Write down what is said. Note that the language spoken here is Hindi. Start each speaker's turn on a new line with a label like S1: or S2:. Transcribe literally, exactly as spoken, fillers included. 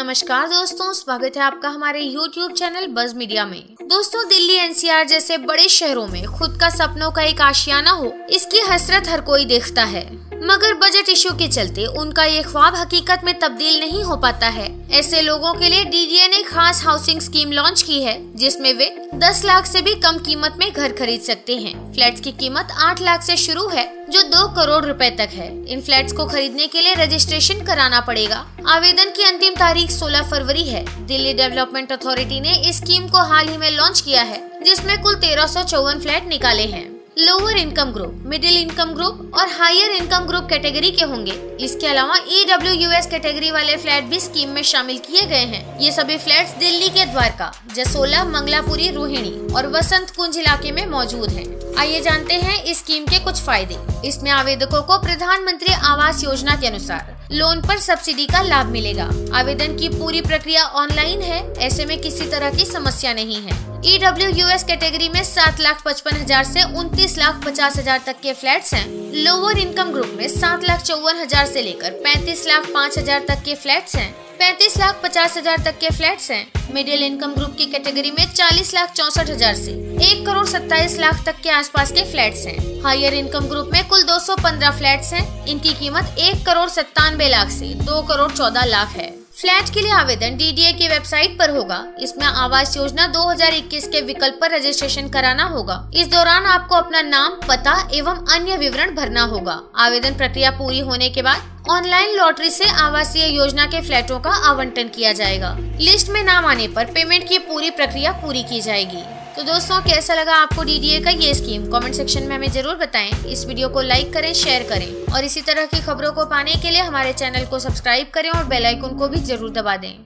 S1: नमस्कार दोस्तों, स्वागत है आपका हमारे यूट्यूब चैनल बज मीडिया में। दोस्तों, दिल्ली एनसीआर जैसे बड़े शहरों में खुद का सपनों का एक आशियाना हो, इसकी हसरत हर कोई देखता है, मगर बजट इश्यू के चलते उनका ये ख्वाब हकीकत में तब्दील नहीं हो पाता है। ऐसे लोगों के लिए डीडीए ने खास हाउसिंग स्कीम लॉन्च की है, जिसमें वे दस लाख से भी कम कीमत में घर खरीद सकते हैं। फ्लैट्स की कीमत आठ लाख से शुरू है, जो दो करोड़ रुपए तक है। इन फ्लैट्स को खरीदने के लिए रजिस्ट्रेशन कराना पड़ेगा। आवेदन की अंतिम तारीख सोलह फरवरी है। दिल्ली डेवलपमेंट अथॉरिटी ने इस स्कीम को हाल ही में लॉन्च किया है, जिसमें कुल तेरह सौ चौवन फ्लैट निकाले हैं। Lower income group, middle income group और हायर इनकम ग्रुप कैटेगरी के होंगे। इसके अलावा E W U S category वाले फ्लैट भी स्कीम में शामिल किए गए हैं। ये सभी फ्लैट्स दिल्ली के द्वारका, जसोला, मंगलापुरी, रोहिणी और वसंत कुंज इलाके में मौजूद हैं। आइए जानते हैं इस स्कीम के कुछ फायदे। इसमें आवेदकों को प्रधानमंत्री आवास योजना के अनुसार लोन पर सब्सिडी का लाभ मिलेगा। आवेदन की पूरी प्रक्रिया ऑनलाइन है, ऐसे में किसी तरह की समस्या नहीं है। E W U S category में सात लाख पचपन हजार से उनतीस लाख पचास हजार तक के फ्लैट्स हैं। लोअर इनकम ग्रुप में सात लाख चौवन हजार से लेकर पैंतीस लाख पाँच हजार तक के फ्लैट्स हैं। पैंतीस लाख पचास हजार तक के फ्लैट्स हैं। मिडिल इनकम ग्रुप की कैटेगरी में चालीस लाख चौसठ हजार से एक करोड़ सत्ताईस लाख तक के आसपास के फ्लैट्स हैं। हायर इनकम ग्रुप में कुल दो सौ पंद्रह फ्लैट्स हैं। इनकी कीमत एक करोड़ सत्तानवे लाख से दो करोड़ चौदह लाख है। फ्लैट के लिए आवेदन डीडीए की वेबसाइट पर होगा। इसमें आवास योजना दो हजार इक्कीस के विकल्प पर रजिस्ट्रेशन कराना होगा। इस दौरान आपको अपना नाम, पता एवं अन्य विवरण भरना होगा। आवेदन प्रक्रिया पूरी होने के बाद ऑनलाइन लॉटरी से आवासीय योजना के फ्लैटों का आवंटन किया जाएगा। लिस्ट में नाम आने पर पेमेंट की पूरी प्रक्रिया पूरी की जाएगी। तो दोस्तों, कैसा लगा आपको डीडीए का ये स्कीम? कमेंट सेक्शन में हमें जरूर बताएं। इस वीडियो को लाइक करें, शेयर करें और इसी तरह की खबरों को पाने के लिए हमारे चैनल को सब्सक्राइब करें और बेल आइकन को भी जरूर दबा दें।